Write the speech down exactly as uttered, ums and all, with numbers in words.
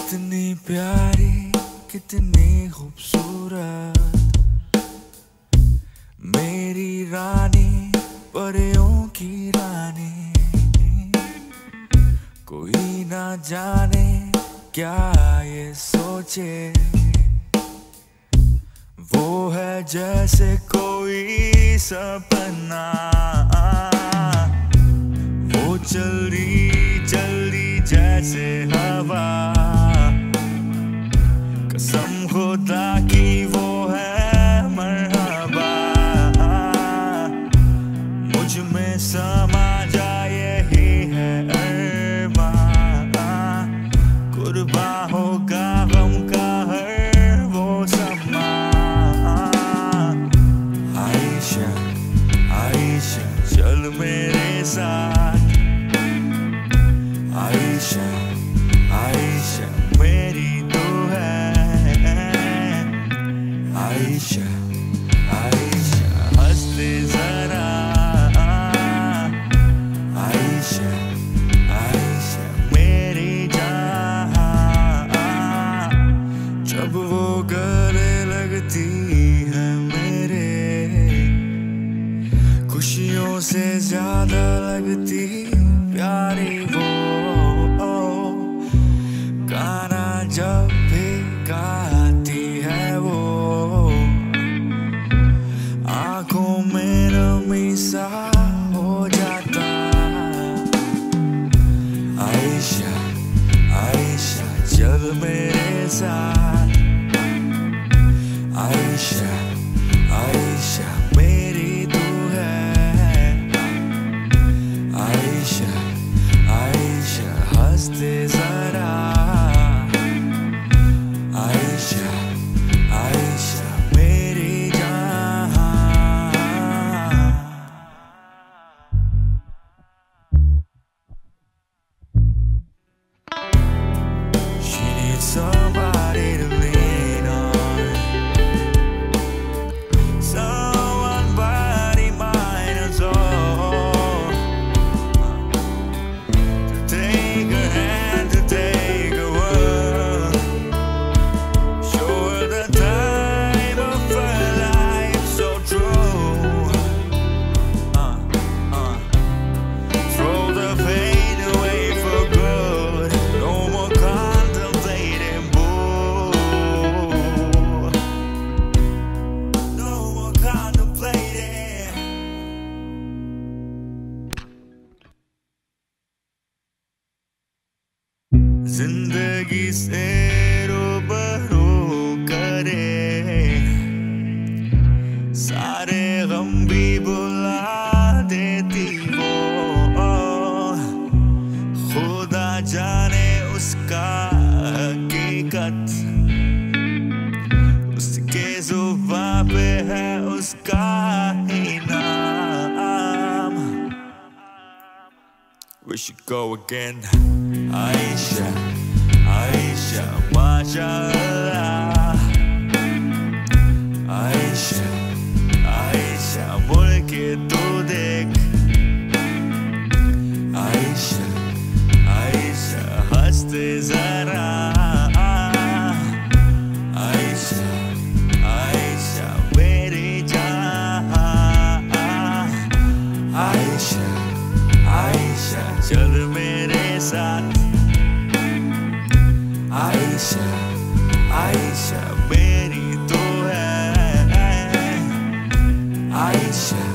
कितनी प्यारी कितनी खूबसूरत मेरी रानी परियों की रानी, कोई ना जाने क्या ये सोचे, वो है जैसे कोई सपना, वो चल रही चल रही जैसे हवा, कसम खुदा की वो है मरहबा, मुझ में समा जाए यही है अरमान, कुर्बा होगा गम का हर वो समा। आयशा आयशा चल मेरे साथ, आयशा आयशा मेरी तो है, आयशा आयशा हंसते जरा, आयशा आयशा मेरी जान, जब वो गले लगती है मेरे, खुशियों से ज्यादा लगती प्यारी वो, गाना जब भी गाती है वो, आंखों में नमी सा हो जाता। आयशा आयशा चल मेरे साथ, आयशा आयशा मेरी तू है, आयशा आयशा हंसते जरा, आयशा आयशा मेरी जान। She needs somebody to lean on, someone body, mind and soul, to take her hand, to take her word, show her the time of her life so true, uh, uh. Throw the pain away for good, no more contemplating, boo, no more contemplating. जिंदगी से रूबरू करे, सारे गम भी बुला देती वो, खुदा जाने उसका हकीकत, उसके जुबां पे है उसका ही नाम। We should go again. Ayesha, Ayesha, mashallah. Ayesha, Ayesha, मुड़ के तू देख, Ayesha, Ayesha, हंसते जरा, Ayesha, Ayesha, मेरी जान, Ayesha, Ayesha, चल मेरे साथ, आयशा आयशा मेरी तो है, आयशा